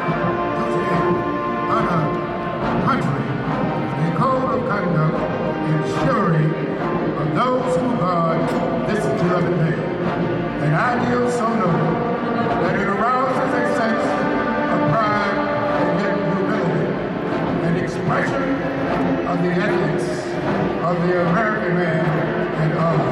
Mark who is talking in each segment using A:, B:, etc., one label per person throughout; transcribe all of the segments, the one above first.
A: honor, country, a code of conduct ensuring of those who guard this beloved name. An ideal so noble that it arouses a sense of pride and yet humility, an expression of the ethics of the American man and all.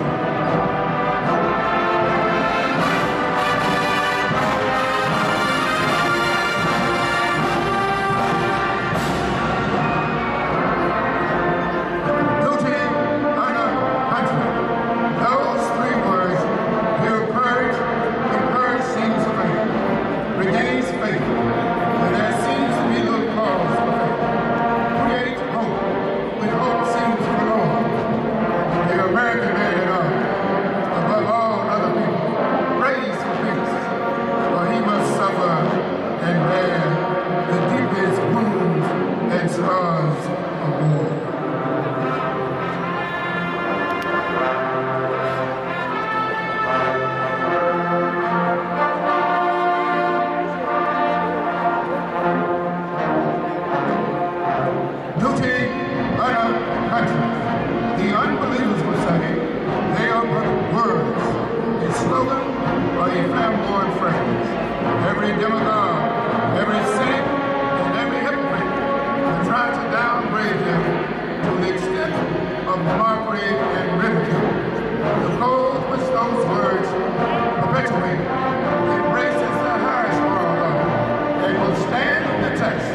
A: The unbelievers will say they are but words, a slogan, or a flamboyant phrase. Every demagogue, every cynic, and every hypocrite will try to downgrade them to the extent of mockery and ridicule. The code which those words perpetuate embraces the highest moral law and will stand the test